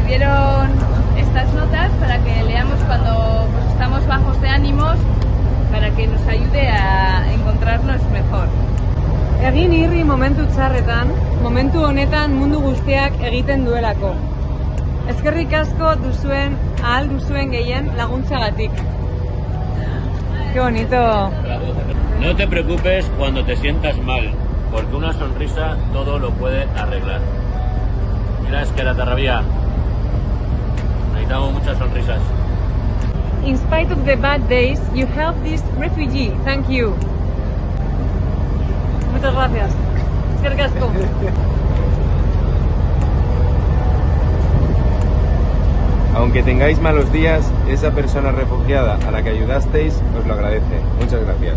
dieron estas notas para que leamos cuando pues, estamos bajos de ánimos, para que nos ayude a encontrarnos mejor. Egin irri momentu txarretan, momentu honetan mundu guztiak egiten duelako. Eskerrik asko duzuen, ahal duzuen gehien laguntzagatik. Qué bonito. No te preocupes cuando te sientas mal, porque una sonrisa todo lo puede arreglar. Mira, Esker Atarrabia, necesitamos muchas sonrisas. In spite of the bad days, you helped this refugee. Thank you. Muchas gracias. Eskerrik asko. Aunque tengáis malos días, esa persona refugiada a la que ayudasteis os lo agradece. Muchas gracias.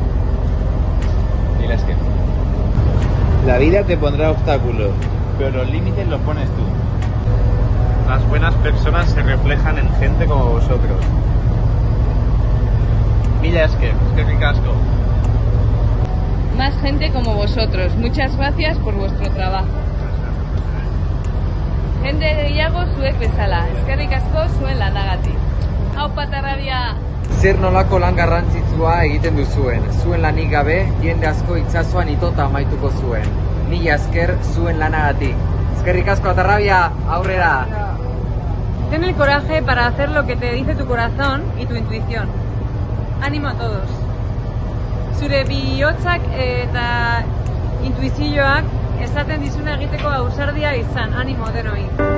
Y las que La vida te pondrá obstáculos, pero los límites los pones tú. Las buenas personas se reflejan en gente como vosotros. Mila esker, eskerrik asko. Más gente como vosotros. Muchas gracias por vuestro trabajo. Jende gehiago zuek bezala. Eskerrik asko zuen lanagatik. Aupa Atarrabia! Zer nolako lan garrantzitsua egiten duzuen. Zuen lanik gabe, jende asko itsasoan itota amaituko zuen. Mila esker zuen lanagatik. Eskerrik asko Atarrabia, aurrera! Ten el coraje para hacer lo que te dice tu corazón y tu intuición. Ánimo a todos. Zure bihotzak eta intuizioak esaten dizuna egiteko ausardia izan. Animo denoi.